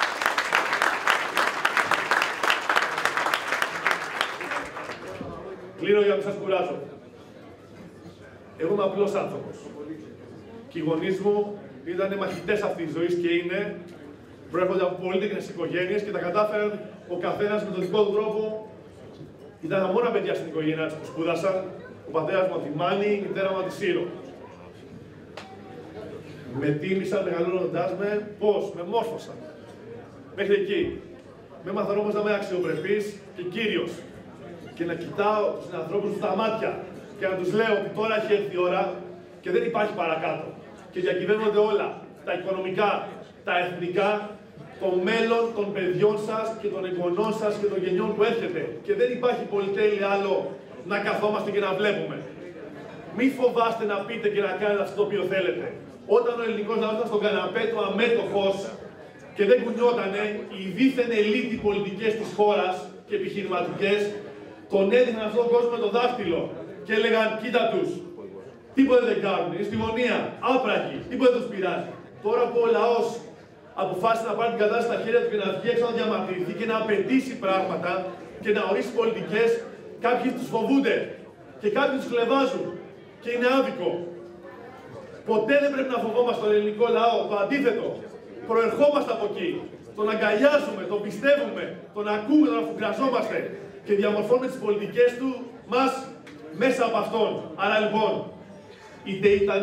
Speaker 2: Κλείνω για να μην σας κουράζω. Εγώ είμαι απλός άνθρωπος. Και οι γονείς μου ήταν μαχητές αυτής της ζωής και είναι. Προέρχονται από πολύτεκνες οικογένειες και τα κατάφεραν ο καθένας με τον δικό του τρόπο. Ήταν τα μόνα παιδιά στην οικογένειά που σπούδασαν. Ο πατέρας μου από τη Μάνη, η μητέρα μου από τη Σύρο. Με τίμησαν μεγαλώνοντάς με, πώς, με μόρφωσαν. Μέχρι εκεί. Με έμαθαν όμως να είμαι αξιοπρεπής και κύριος. Και να κοιτάω τους ανθρώπους στα μάτια και να τους λέω ότι τώρα έχει έρθει η ώρα και δεν υπάρχει παρακάτω. Και διακυβεύονται όλα, τα οικονομικά, τα εθνικά, το μέλλον των παιδιών σας και των εγγονών σας και των γενιών που έρχεται. Και δεν υπάρχει πολυτέλεια άλλο να καθόμαστε και να βλέπουμε. Μη φοβάστε να πείτε και να κάνετε αυτό το οποίο θέλετε. Όταν ο ελληνικός λαός ήταν στον καναπέ του αμέτωχος και δεν κουνιότανε, οι δίθεν ελίτη πολιτικές της χώρας και επιχειρηματικές τον έδειχναν αυτόν τον κόσμο με το δάχτυλο και έλεγαν: κοίτα τους, τίποτε δεν κάνουν, είναι στη γωνία, άπραγοι, τίποτε δεν τους πειράζει. Τώρα που ο λαός αποφάσισε να πάρει την κατάσταση στα χέρια του και να βγει έξω να διαμαρτυρηθεί και να απαιτήσει πράγματα και να ορίσει πολιτικές, κάποιοι τους φοβούνται και κάποιοι τους χλευάζουν και είναι άδικο. Ποτέ δεν πρέπει να φοβόμαστε τον ελληνικό λαό, το αντίθετο. Προερχόμαστε από εκεί, τον αγκαλιάζουμε, τον πιστεύουμε, τον ακούμε, τον αφουγκραζόμαστε και διαμορφώνουμε τις πολιτικές του μας μέσα από αυτόν. Άρα λοιπόν, είτε ήταν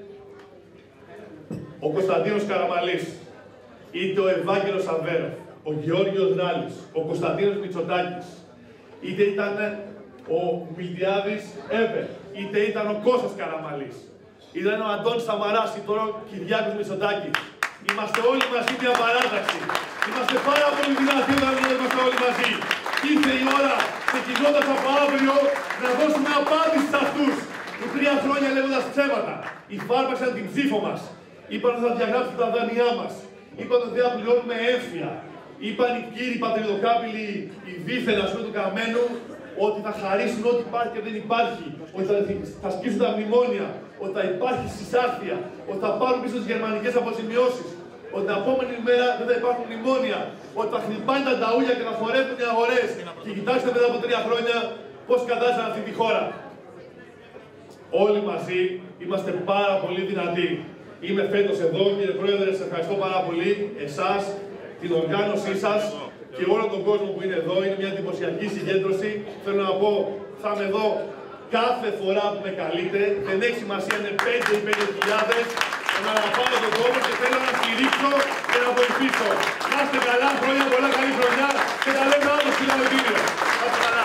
Speaker 2: ο Κωνσταντίνος Καραμαλής, είτε ο Ευάγγελος Αβέροφ, ο Γεώργιος Ράλης, ο Κωνσταντίνος Μητσοτάκης, είτε ήταν ο Μιλτιάδης Εύερ, είτε ήταν ο Κώστας Καραμαλής, ήταν ο Αντώνης Σαμαράς ή τώρα ο Κυριάκος Μητσοτάκης. Είμαστε όλοι μαζί μια παράταξη. Είμαστε πάρα πολύ δυνατοί όταν είμαστε όλοι μαζί. Και ήρθε η ώρα, ξεκινώντας από αύριο, να δώσουμε απάντηση σε αυτούς που 3 χρόνια λέγοντας ψέματα. Υφάρπαξαν την ψήφο μας. Είπαν ότι θα διαγράψουν τα δάνειά μας. Είπαν ότι δεν θα πληρώνουμε έμφυα. Είπαν οι κύριοι πατριδοκάπηλοι, οι δίθεν του καμένου, ότι θα χαρίσουν ό,τι υπάρχει και δεν υπάρχει. Ότι θα σκίσουν τα μνημόνια. Ότι θα υπάρχει συσάρθεια. Ότι θα πάρουν πίσω τις γερμανικές αποζημιώσεις. Ότι την επόμενη μέρα δεν θα υπάρχουν μνημόνια. Ότι θα χτυπάνε τα νταούλια και θα χορεύουν οι αγορές. Και κοιτάξτε μετά από 3 χρόνια πώς κατάστασαν αυτή τη χώρα. Όλοι μαζί είμαστε πάρα πολύ δυνατοί. Είμαι φέτος εδώ, κύριε Πρόεδρε, σας ευχαριστώ πάρα πολύ. Εσάς, την οργάνωσή σας και όλο τον κόσμο που είναι εδώ. Είναι μια εντυπωσιακή συγκέντρωση. Θέλω να πω, θα είμαι εδώ κάθε φορά που με καλείτε. Δεν έχει σημασία, είναι 5 ή 5.000. Να αναπάνω τον κόσμο και θέλω να στηρίξω και να βοηθήσω. Να είστε καλά, χρόνια πολλά, καλή χρονιά και τα λέμε άλλο συλλαλητήριο. Να είστε καλά.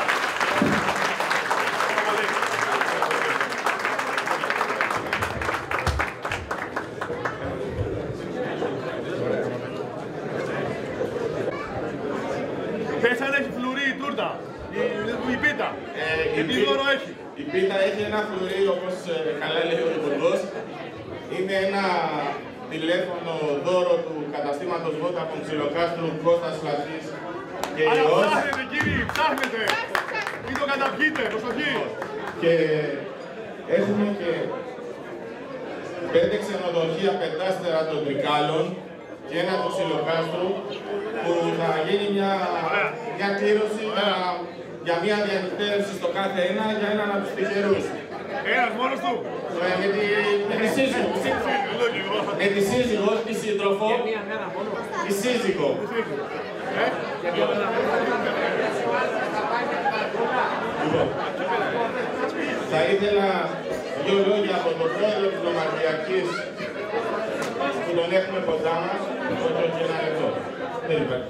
Speaker 2: Πες αν έχει φλουρί η τούρτα, η πίτα. Τι δώρο έχει?
Speaker 4: Η πίτα έχει ένα φλουρί, όπως καλά λέει ο Υπουργός. Είναι ένα τηλέφωνο δώρο του καταστήματος Vodafone Ξυλοκάστρου, Κώστας Φλατής και
Speaker 2: Άρα
Speaker 4: Υιός.
Speaker 2: ψάχνετε κύριοι, ψάχνετε! Μην το καταπιείτε, προσοχή!
Speaker 4: Και έχουμε και 5 ξενοδοχεία πεντάστερα των Τρικάλων και ένα του Ξυλοκάστρου που θα γίνει μια κλήρωση για μια διανυκτέρευση στο κάθε ένα για έναν από τους τυχερούς.
Speaker 2: Ένας μόνος του.
Speaker 4: Με τη σύζυγο. Με τη σύζυγο, τη σύντροφο. Τη σύζυγο. Θα ήθελα 2 λόγια από τον πρόεδρο της Νομαρχιακής που τον έχουμε κοντά μας, τον και ένα λεπτό. Δεν υπάρχει.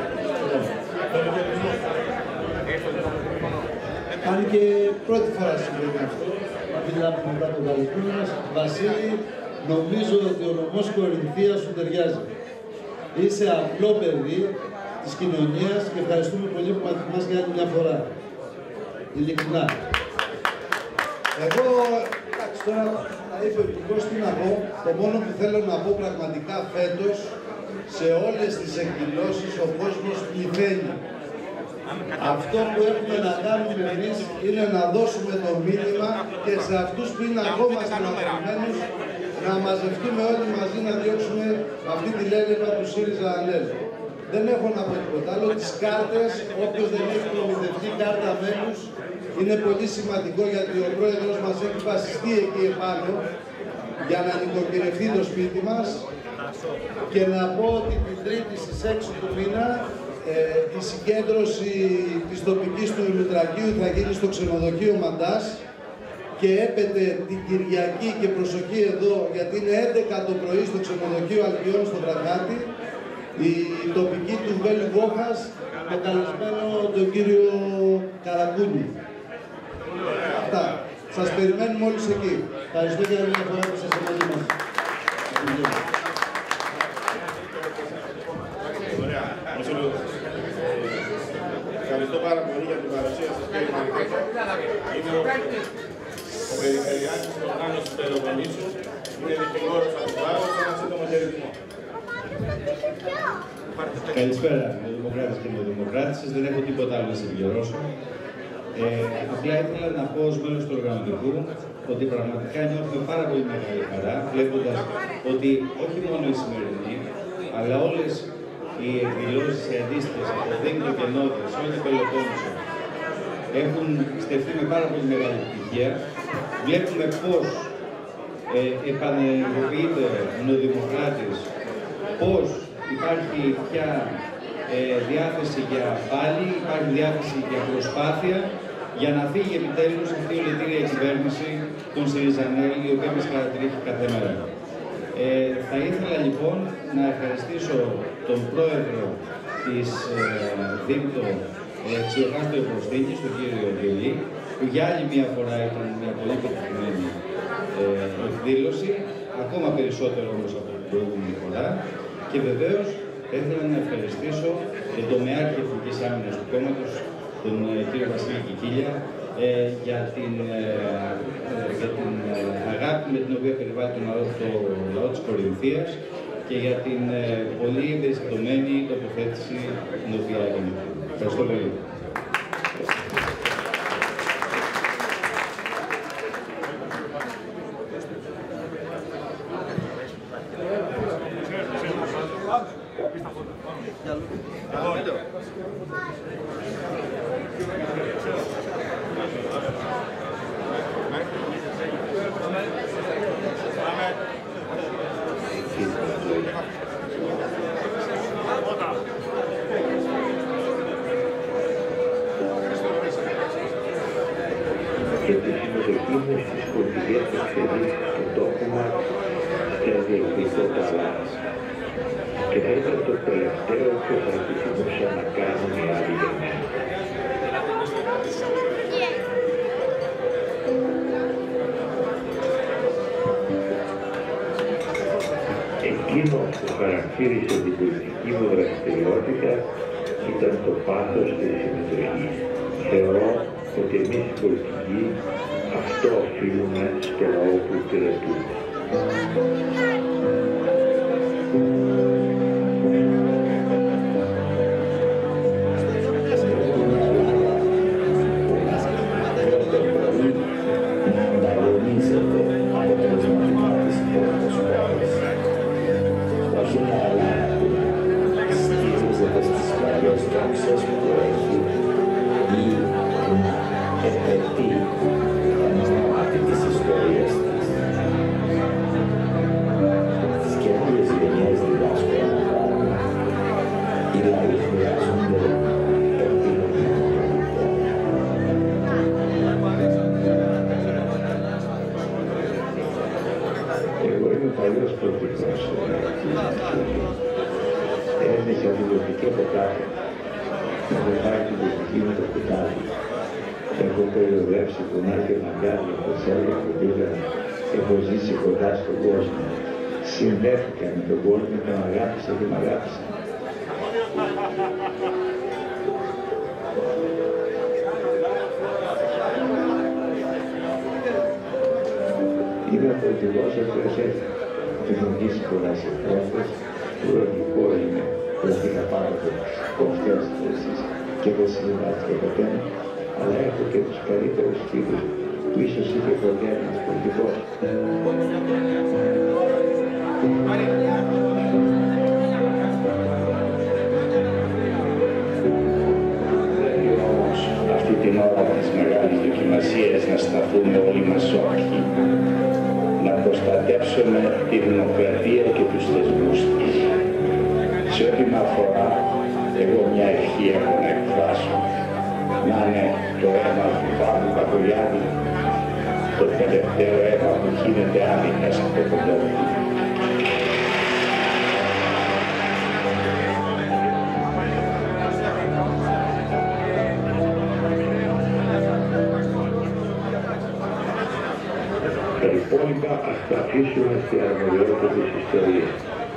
Speaker 5: Αν και πρώτη φορά συμβαίνει αυτό, μιλάμε μετά τον καλεσμένο μας, Βασίλη, νομίζω ότι ο νομός Κορινθίας σου ταιριάζει. Είσαι απλό παιδί της κοινωνίας και ευχαριστούμε πολύ που μας θυμάσαι για άλλη μια φορά. Ειλικρινά. Εγώ, εντάξει, τώρα θα είπε ο Υπουργός τι να πω, το μόνο που θέλω να πω πραγματικά φέτος, σε όλες τις εκδηλώσεις ο κόσμος πληθαίνει. Αυτό που έχουμε να κάνουμε εμείς είναι να δώσουμε το μήνυμα και σε αυτούς που είναι ακόμα στεναχωρημένους να μαζευτούμε όλοι μαζί να διώξουμε αυτή τη λέλευα του ΣΥΡΙΖΑ ΑΝΕΛ. Δεν έχω να πω τίποτα άλλο. Τις κάρτες, όποιος δεν έχει προμηθευτεί κάρτα μέλους, είναι πολύ σημαντικό γιατί ο πρόεδρος μας έχει βασιστεί εκεί επάνω για να νοικοκυρευτεί το σπίτι μας και να πω ότι την Τρίτη στις 6 του μήνα η συγκέντρωση της τοπικής του Λουτρακίου θα γίνει στο ξενοδοχείο Μαντάς και έπεται την Κυριακή, και προσοχή εδώ, γιατί είναι 11 το πρωί στο ξενοδοχείο Αλκιών στο Βραδάτη, η τοπική του Βέλου Βόχας, το καλεσμένο τον κύριο Καρακούνη. Αυτά. Σας περιμένουμε όλους εκεί. Ευχαριστώ για μια φορά που σας μαζί μας.
Speaker 4: Ωραία. Ευχαριστώ πάρα πολύ για την παρουσία σας, κύριε Μαρικέτο. Είμαι ο Περιφερειάρχης της Οργάνωσης Πελοποννήσου. Είναι δικηγόρος από το Άρος, ένα σύντομο χαιρετισμό.
Speaker 14: Καλησπέρα, Δημοκράτες και Νεοδημοκράτες. Δεν έχω τίποτα άλλο να συμπληρώσω. Απλά ήθελα να πω ως μέλος του οργανωτικού ότι πραγματικά νιώθουμε πάρα πολύ μεγάλη χαρά, βλέποντας ότι όχι μόνο η σημερινή, αλλά όλες οι εκδηλώσεις, οι αντίστοιχες από το Δήμο και Νότια, σε όλη την Πελοπόννησο, έχουν στεφθεί με πάρα πολύ μεγάλη επιτυχία. Βλέπουμε πώς επανενεργοποιείται ο Νεοδημοκράτης, πώς υπάρχει πια διάθεση για πάλι, υπάρχει διάθεση για προσπάθεια για να φύγει επιτέλους αυτή η ολετήρια κυβέρνηση των ΣΥΡΙΖΑ-ΝΕΛ, η οποία μας χαρακτηρίζει κάθε μέρα. Θα ήθελα λοιπόν να ευχαριστήσω τον πρόεδρο της ΔΥΠΤΟ Ξυλοκάς του Ευρωστήνης, τον κύριο Βιολή, που για άλλη μια φορά ήταν μια πολύ πετυχημένη εκδήλωση, ακόμα περισσότερο όμως από την προηγούμενη φορά. Και βεβαίως θα ήθελα να ευχαριστήσω τον τομεάρχη Εθνικής Άμυνας του κόμματος, τον κύριο Βασίλη Κικίλια, για την αγάπη με την οποία περιβάλλει το λαό της Κορινθίας και για την πολύ εμπεριστατωμένη τοποθέτηση την οποία έγινε. Ευχαριστώ πολύ.
Speaker 9: Και τη συμμετοχή μου στις πολιτικές εξελίξεις του τόπου μας διεκδικώ τα λάθη. Και θα ήταν το τελευταίο που θα επιθυμούσα να κάνω μια άλλη για μένα. Εκείνο που χαρακτήρισε την πολιτική μου δραστηριότητα ήταν το πάθος και η συμμετοχή. Θεωρώ ότι εμείς οι πολιτικοί αυτό οφείλουμε στο λαό που υπηρετούμε. Έδειξε αντιδοτική αποτάφεια. Έχω πάρει την πολιτική μου το κουτάλι. Έχω περιοδεύσει βουνά και μαγκάδια, όπως έλεγα που πήγα. Έχω ζήσει κοντά στον κόσμο. Συνδέθηκα με τον κόσμο και με αγάπησα και με αγάπησα. Είμαι πολιτικός εκπροσώπης. Έχω γνωρίσει πολλές εκπρόσωπες. Το λογικό είναι ότι είχα πάρα πολλές κομφιές θέσεις και δεν συνεργάστηκα ποτέ, αλλά έχω και τους καλύτερους φίλους που ίσως είχε ποτέ ένας πολιτικός. Πρέπει όμως αυτή την ώρα της μεγάλης δοκιμασίας να σταθούμε όλοι μας όρθιοι, να προστατεύσουμε τη δημοκρατία και τους θεσμούς της. Σε ό,τι με αφορά, εγώ μια ευχή έχω να εκφράσω. Να είναι το αίμα του Παύλου Κακογιάννη το τελευταίο αίμα που γίνεται άδικα σε αυτό το τόπο.
Speaker 11: Τα υπόλοιπα ας τα αφήσουμε στη αρμοδιότητα της ιστορίας.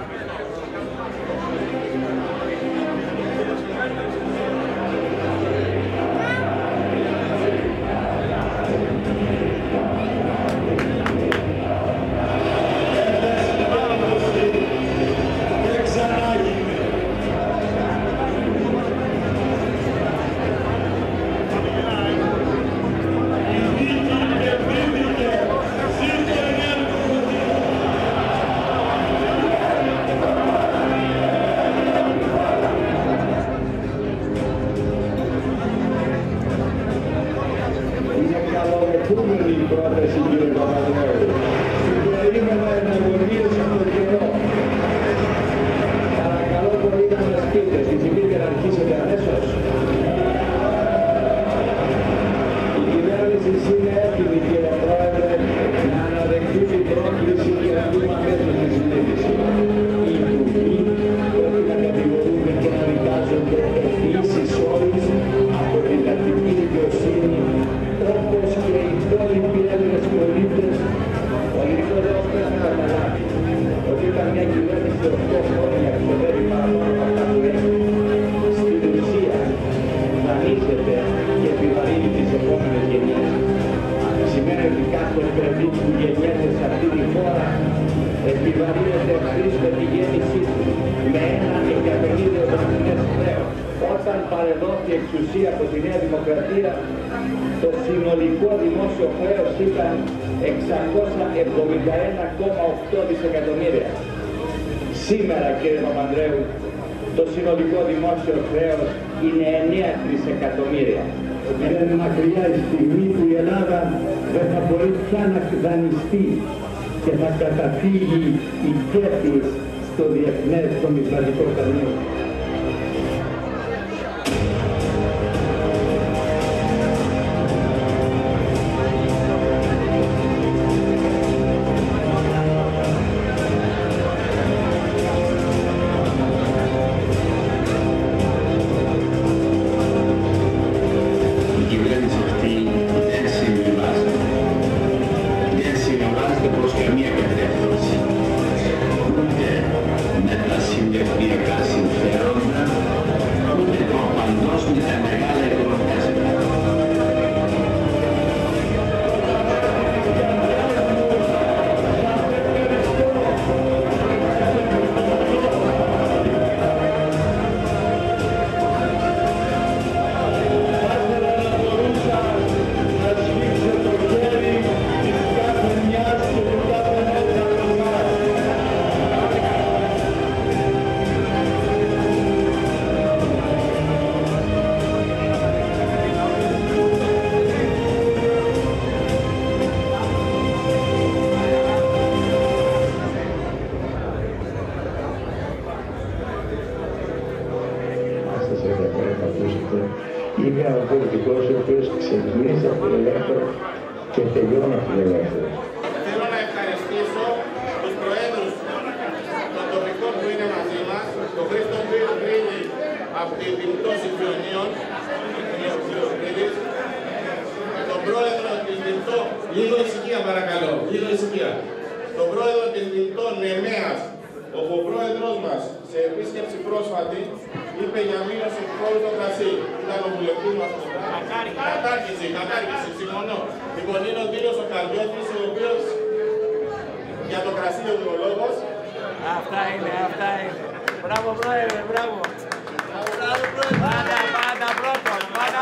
Speaker 9: Όταν παρεδόθη εξουσία από τη Νέα Δημοκρατία, το συνολικό δημόσιο χρέος ήταν 671,8 δισεκατομμύρια. Σήμερα, κύριε Παπανδρέου, το συνολικό δημόσιο χρέος είναι 9 τρισεκατομμύρια.
Speaker 10: Είναι μακριά η στιγμή που η Ελλάδα δεν θα μπορεί πια να δανειστεί και θα καταφύγει η κέφη στο Διεθνές Νομισματικό Ταμείο.
Speaker 11: Είμαι ο πολιτικός ο οποίος ξεκίνησε φιλελεύθερο και τελειώνω φιλελεύθερο.
Speaker 2: Θέλω να ευχαριστήσω τους προέδρους των τοπικών που είναι μαζί μας, τον Χρήστο Γκρίλη από την Δημητό Συμφωνίων, τον πρόεδρο της Δημητό, λίγο ησυχία παρακαλώ, λίγο ησυχία. Τον πρόεδρο της Δημητό Νεμέας, όπου ο πρόεδρος μας σε επίσκεψη πρόσφατη είπε για μείωση του φόρου στο κρασί. Ήταν ο βουλευτής μας. Κατάργηση, συμφωνώ. Λοιπόν, είναι ο κύριος ο Καρδιώτης, ο οποίος για το κρασί ο βιολόγος.
Speaker 3: Αυτά είναι. Μπράβο πρόεδρε, μπράβο. Πάντα πρώτος.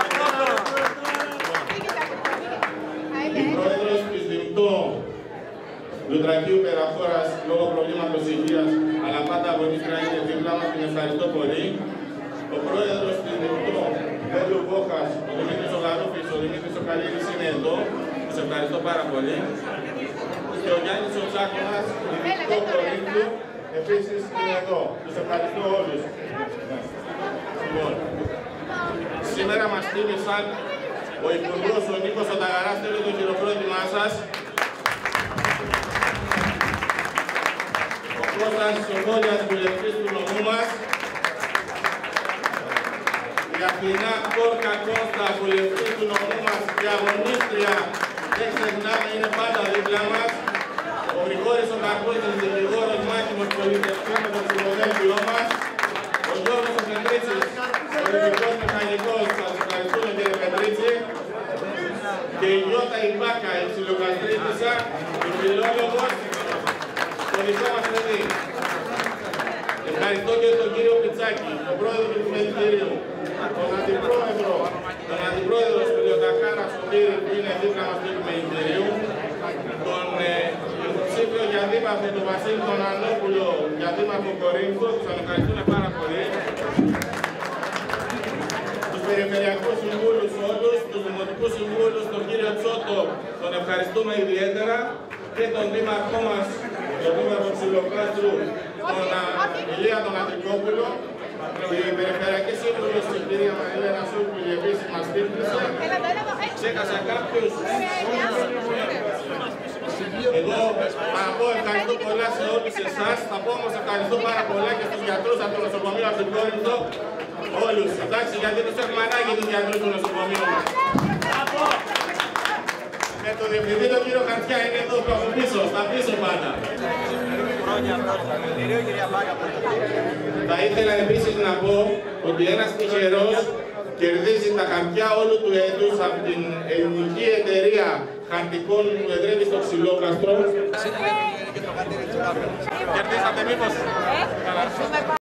Speaker 2: Η πρόεδρος της Δημητό Λουτρακίου Περαχώρας λόγω προβλήματος υγείας, αλλά πάντα αγωνίστρα είναι δίπλα μας, την ευχαριστώ πολύ. Ο πρόεδρος της Δημητό Βέλου Βόχας, ο Δημήτρης ο Γαρούφης, ο Δημήτρης ο Καλίδης είναι εδώ. Τους ευχαριστώ πάρα πολύ. Και ο Γιάννης ο Τσάκωνας, η Δημητό Κορίνθου, επίσης είναι εδώ. Τους ευχαριστώ όλους.
Speaker 4: Λοιπόν, σήμερα μας τίμησαν ο Υπουργός ο Νίκος Οταγαράς, θέλει το χειροκρότημά σας. Ο Κώστας Σοκόλιας, βουλευτής του νομού μας. Η Αθηνά Κόρκα Κώστα, βουλευτής του νομού μας και αγωνίστρια, δεν ξεχνάμε, είναι πάντα δίπλα μας. Ο Γρηγόρης ο Κακούστης, δικηγόρος μάχημος πολιτευτής με το ψηφοδέλτιό μας. Ο Γιώργος ο Πετρίτσης, ο ειδικός μηχανικός, σας ευχαριστούμε κύριε Πετρίτση. Και η Γιώτα η Μπάκα, η ψιλοκαστρίτησα, η φιλόλογος, το δικό μας παιδί. Ευχαριστώ και τον κύριο Πιτσάκη, τον πρόεδρο του Μελητηρίου, τον αντιπρόεδρο Σπηλιοτακάρα Σκοπήρη που είναι δίπλα μας του Μελητηρίου, τον υποψήφιο για δήμαρχο τον Βασίλη τον Ανόπουλο για δήμαρχο Κορίνθου, τους ευχαριστούμε πάρα πολύ. Τους περιφερειακούς συμβούλους όλους, τους δημοτικούς συμβούλους, τον κύριο Τσότο, τον ευχαριστούμε ιδιαίτερα και τον δήμαρχό μας, τον δήμαρχο Ψιλοκάστρου, τον Ηλία τον Αντρικόπουλο, η περιφερειακή σύμβουλος της κυρία Μαριλένα Σούπουλη επίσης μας τύχησε. Ξέχασα κάποιους. Εγώ θα πω ευχαριστώ πολλά σε όλους εσάς, θα πω όμως ευχαριστώ πάρα πολλά και στους γιατρούς από το νοσοκομείο από την Κόρινθο, όλους, εντάξει, γιατί τους έχουμε ανάγκη τους γιατρούς του νοσοκομείου μας. Με το διευθυντή τον κύριο Χαρτιά είναι εδώ από πίσω, στα πίσω πάντα. Θα ήθελα επίσης να πω ότι ένας τυχερός κερδίζει τα χαρτιά όλου του έτους από την ελληνική εταιρεία χαρτικών που εδρεύει στο Ξυλόκαστρο. Κερδίσατε μήπως?